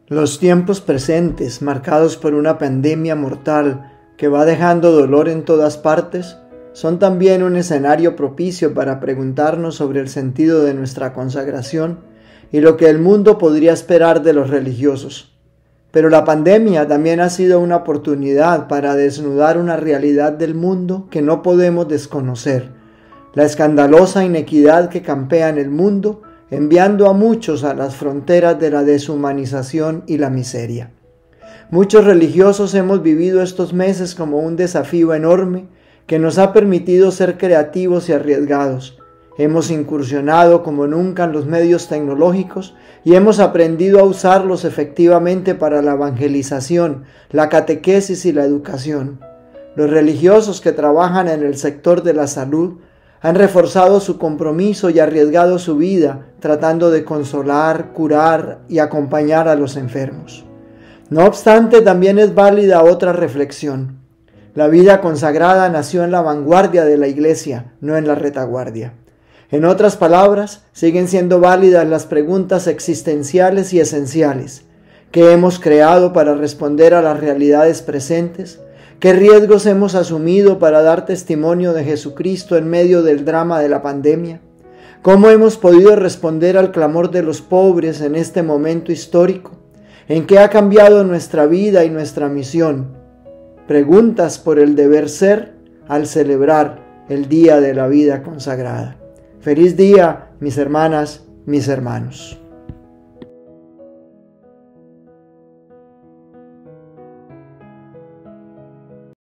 Los tiempos presentes, marcados por una pandemia mortal que va dejando dolor en todas partes, son también un escenario propicio para preguntarnos sobre el sentido de nuestra consagración y lo que el mundo podría esperar de los religiosos. Pero la pandemia también ha sido una oportunidad para desnudar una realidad del mundo que no podemos desconocer: la escandalosa inequidad que campea en el mundo, enviando a muchos a las fronteras de la deshumanización y la miseria. Muchos religiosos hemos vivido estos meses como un desafío enorme que nos ha permitido ser creativos y arriesgados. Hemos incursionado como nunca en los medios tecnológicos y hemos aprendido a usarlos efectivamente para la evangelización, la catequesis y la educación. Los religiosos que trabajan en el sector de la salud han reforzado su compromiso y arriesgado su vida tratando de consolar, curar y acompañar a los enfermos. No obstante, también es válida otra reflexión. La vida consagrada nació en la vanguardia de la Iglesia, no en la retaguardia. En otras palabras, siguen siendo válidas las preguntas existenciales y esenciales. ¿Qué hemos creado para responder a las realidades presentes? ¿Qué riesgos hemos asumido para dar testimonio de Jesucristo en medio del drama de la pandemia? ¿Cómo hemos podido responder al clamor de los pobres en este momento histórico? ¿En qué ha cambiado nuestra vida y nuestra misión? Preguntas por el deber ser al celebrar el Día de la Vida Consagrada. Feliz día, mis hermanas, mis hermanos.